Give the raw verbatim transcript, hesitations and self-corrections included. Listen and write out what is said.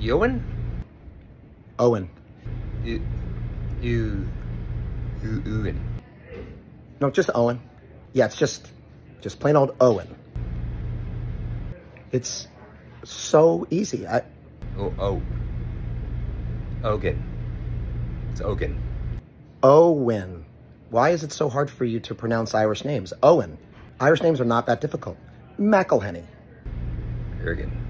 Eoghan? Owen. You, you, you, Eoghan. No, just Owen. Yeah, it's just, just plain old Owen. It's so easy. I. Oh, oh. Eoghan. It's Eoghan. Owen. Why is it so hard for you to pronounce Irish names? Owen. Irish names are not that difficult. McElhenney. Eoghan.